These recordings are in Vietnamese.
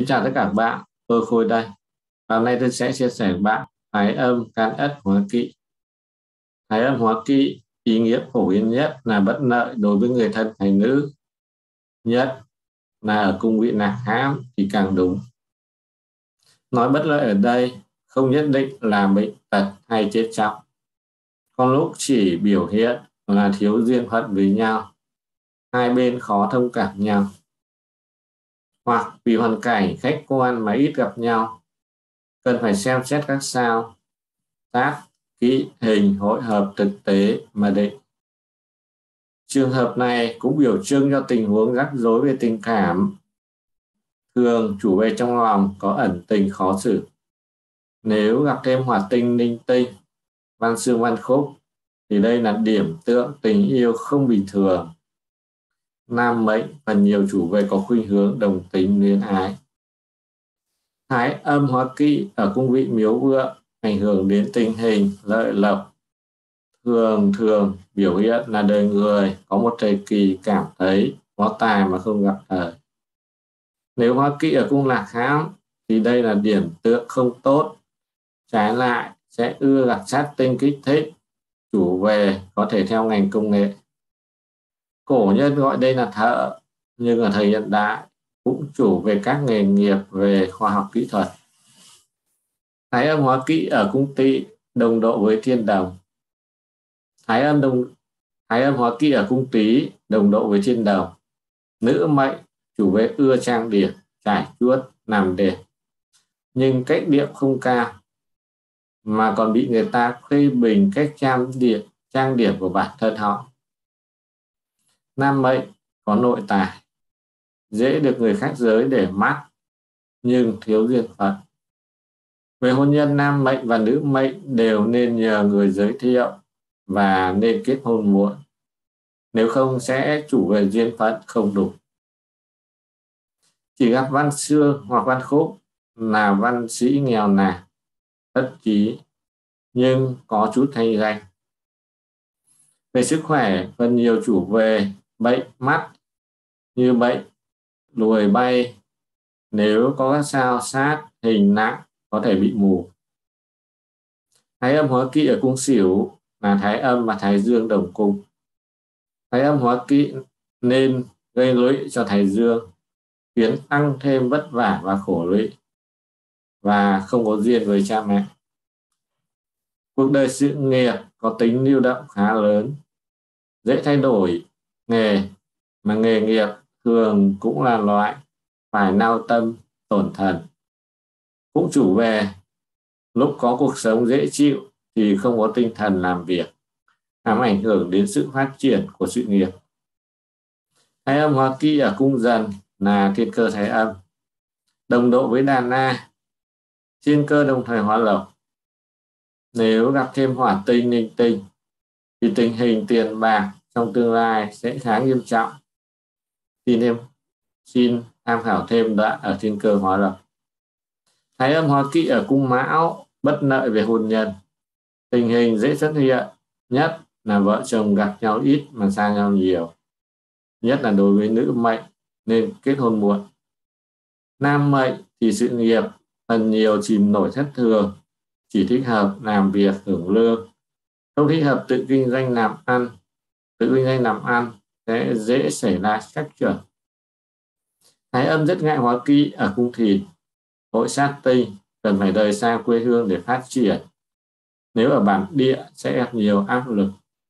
Xin chào tất cả các bạn, tôi Khôi đây. Hôm nay tôi sẽ chia sẻ với bạn thái âm can ất hóa kỵ. Thái âm hóa kỵ ý nghĩa phổ biến nhất là bất lợi đối với người thân hay nữ, nhất là ở cung vị nạc hãm thì càng đúng. Nói bất lợi ở đây không nhất định là bệnh tật hay chết chóc, có lúc chỉ biểu hiện là thiếu duyên phận với nhau, hai bên khó thông cảm nhau, hoặc vì hoàn cảnh khách quan mà ít gặp nhau, cần phải xem xét các sao tác kỹ hình hội hợp thực tế mà định. Trường hợp này cũng biểu trưng cho tình huống rắc rối về tình cảm. Thường chủ về trong lòng có ẩn tình khó xử. Nếu gặp thêm hỏa tinh linh tinh, văn xương văn khúc thì đây là điểm tựa tình yêu không bình thường. Nam mệnh phần nhiều chủ về có khuynh hướng đồng tính luyến ái. Thái âm hóa kỵ ở cung vị miếu vượng ảnh hưởng đến tình hình lợi lộc. Thường biểu hiện là đời người có một thời kỳ cảm thấy có tài mà không gặp thời. Nếu hóa kỵ ở cung lạc hãm thì đây là điểm tựa không tốt. Trái lại sẽ ưa gặp sát tinh kích thích, chủ về có thể theo ngành công nghệ. Cổ nhân gọi đây là thợ, nhưng ở thời hiện đại cũng chủ về các nghề nghiệp về khoa học kỹ thuật. Thái âm hóa kỵ ở cung Tỵ đồng độ với thiên đồng. Thái âm hóa kỵ ở cung Tý đồng độ với thiên đồng. Nữ mệnh chủ về ưa trang điểm, trải chuốt, làm đẹp, nhưng cách điệu không cao, mà còn bị người ta phê bình cách trang điểm của bản thân họ. Nam mệnh có nội tài, dễ được người khác giới để mắt, nhưng thiếu duyên phận. Về hôn nhân, nam mệnh và nữ mệnh đều nên nhờ người giới thiệu và nên kết hôn muộn, nếu không sẽ chủ về duyên phận không đủ. Chỉ gặp văn xương hoặc văn khúc là văn sĩ nghèo nàn, thất trí, nhưng có chút thanh danh. Về sức khỏe, phần nhiều chủ về bệnh mắt như bệnh lùi bay, nếu có các sao sát hình nặng có thể bị mù. Thái âm hóa kỵ ở cung Sửu là thái âm và thái dương đồng cung. Thái âm hóa kỵ nên gây lụy cho thái dương, khiến tăng thêm vất vả và khổ lụy, và không có duyên với cha mẹ. Cuộc đời sự nghiệp có tính lưu động khá lớn, dễ thay đổi nghề, mà nghề nghiệp thường cũng là loại phải nao tâm tổn thần. Cũng chủ về lúc có cuộc sống dễ chịu thì không có tinh thần làm việc, làm ảnh hưởng đến sự phát triển của sự nghiệp. Thái âm hóa kỵ ở cung Dần là thiên cơ thái âm, đồng độ với đàn na, thiên cơ đồng thời hóa lộc. Nếu gặp thêm hỏa tinh linh tinh thì tình hình tiền bạc trong tương lai sẽ khá nghiêm trọng. Xin tham khảo thêm đoạn ở thiên cơ hóa lộc. Thái âm hóa kỵ ở cung Mão bất lợi về hôn nhân. Tình hình dễ xuất hiện nhất là vợ chồng gặp nhau ít mà xa nhau nhiều, nhất là đối với nữ mệnh nên kết hôn muộn. Nam mệnh thì sự nghiệp phần nhiều chìm nổi thất thường, chỉ thích hợp làm việc hưởng lương, không thích hợp tự kinh doanh làm ăn. Tự kinh doanh làm ăn sẽ dễ xảy ra trắc trở. Thái âm rất ngại hóa kỵ ở cung Thìn, hội sát tinh, cần phải rời xa quê hương để phát triển. Nếu ở bản địa sẽ gặp nhiều áp lực.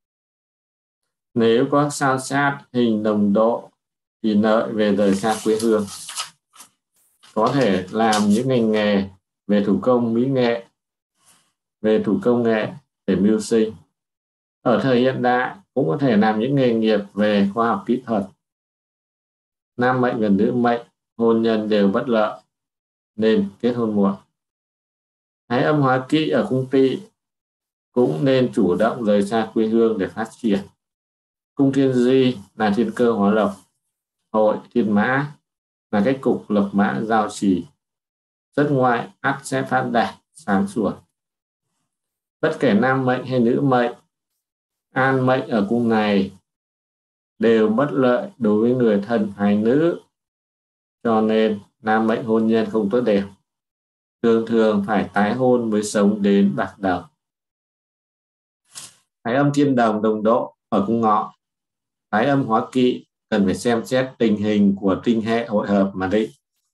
Nếu có sao sát hình đồng độ thì lợi về rời xa quê hương. Có thể làm những ngành nghề về thủ công mỹ nghệ, về thủ công nghệ để mưu sinh. Ở thời hiện đại cũng có thể làm những nghề nghiệp về khoa học kỹ thuật. Nam mệnh và nữ mệnh hôn nhân đều bất lợi nên kết hôn muộn. Thái âm hóa kỵ ở cung Tỵ cũng nên chủ động rời xa quê hương để phát triển. Cung Thiên Di là thiên cơ hóa lộc, hội thiên mã là cái cục lộc mã giao trì, rất ngoại ắt sẽ phát đạt sáng suốt. Bất kể nam mệnh hay nữ mệnh, an mệnh ở cung này đều bất lợi đối với người thân hay nữ, cho nên nam mệnh hôn nhân không tốt đẹp, thường thường phải tái hôn mới sống đến bạc đầu. Thái âm thiên đồng đồng độ ở cung ngọ, thái âm hóa kỵ cần phải xem xét tình hình của tinh hệ hội hợp mà định.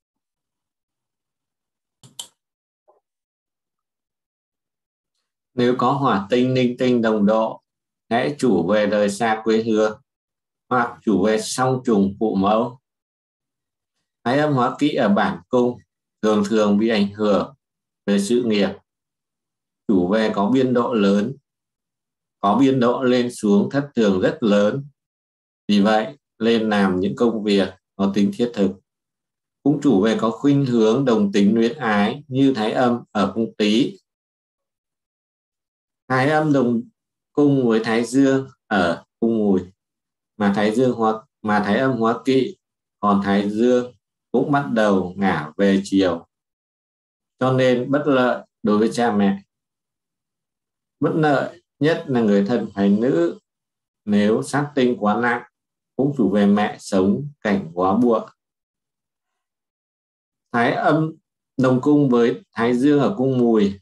Nếu có hỏa tinh ninh tinh đồng độ, hãy chủ về đời xa quê hương hoặc chủ về song trùng phụ mẫu. Thái âm hóa kỵ ở bản cung thường thường bị ảnh hưởng về sự nghiệp, chủ về có biên độ lớn, có biên độ lên xuống thất thường rất lớn. Vì vậy, lên làm những công việc có tính thiết thực. Cũng chủ về có khuynh hướng đồng tính luyến ái như thái âm ở cung Tý. Thái âm đồng cung với thái dương ở cung Mùi, mà thái âm hóa kỵ, còn thái dương cũng bắt đầu ngả về chiều, cho nên bất lợi đối với cha mẹ. Bất lợi nhất là người thân phái nữ, nếu sát tinh quá nặng cũng chủ về mẹ sống cảnh quá bụa. Thái âm đồng cung với thái dương ở cung Mùi,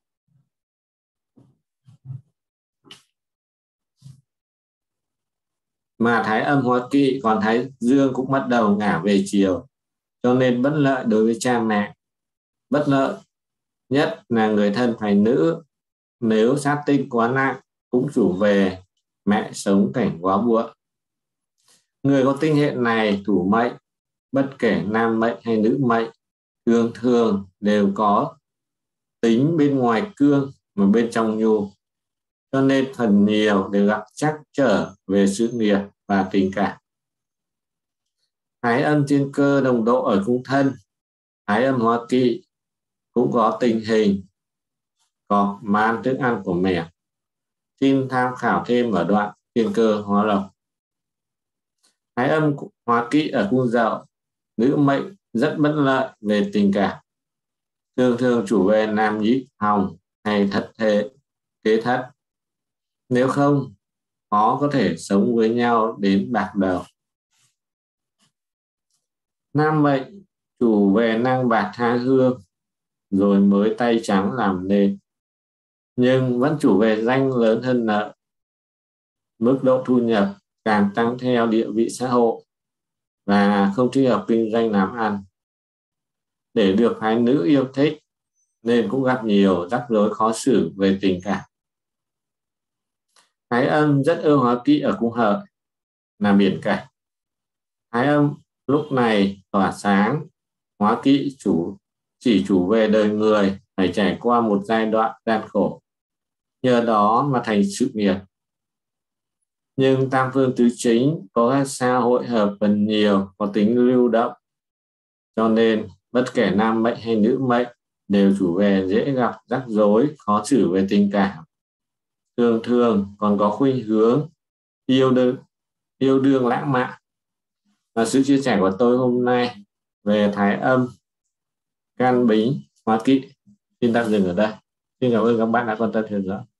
mà thái âm hóa kỵ, còn thái dương cũng bắt đầu ngả về chiều, cho nên bất lợi đối với cha mẹ. Bất lợi nhất là người thân phái nữ, nếu sát tinh quá nặng cũng chủ về mẹ sống cảnh quá bụa. Người có tinh hệ này thủ mệnh, bất kể nam mệnh hay nữ mệnh, thường thường đều có tính bên ngoài cương mà bên trong nhu, cho nên phần nhiều đều gặp trắc trở về sự nghiệp và tình cảm. Thái âm thiên cơ đồng độ ở cung thân, thái âm hóa kỵ cũng có tình hình có man thức ăn của mẹ. Xin tham khảo thêm ở đoạn thiên cơ hóa lộc. Thái âm hóa kỵ ở cung Dậu, nữ mệnh rất bất lợi về tình cảm, thường thường chủ về nam nhị hồng hay thất thế kế thất. Nếu không, khó có thể sống với nhau đến bạc đầu. Nam mệnh chủ về năng bạc tha hương, rồi mới tay trắng làm nên, nhưng vẫn chủ về danh lớn hơn nợ. Mức độ thu nhập càng tăng theo địa vị xã hội và không thích hợp kinh doanh làm ăn. Để được phái nữ yêu thích nên cũng gặp nhiều rắc rối khó xử về tình cảm. Thái âm rất ưa hóa kỵ ở cung Hợi, là biển cảnh. Thái âm lúc này tỏa sáng, hóa kỵ chỉ chủ về đời người phải trải qua một giai đoạn gian khổ, nhờ đó mà thành sự nghiệp. Nhưng tam phương tứ chính có các sao hội hợp phần nhiều, có tính lưu động, cho nên bất kể nam mệnh hay nữ mệnh đều chủ về dễ gặp rắc rối khó xử về tình cảm, thường thường còn có khuynh hướng yêu đương lãng mạn. Và sự chia sẻ của tôi hôm nay về thái âm Can Bính hóa kỵ xin tạm dừng ở đây. Xin cảm ơn các bạn đã quan tâm theo dõi.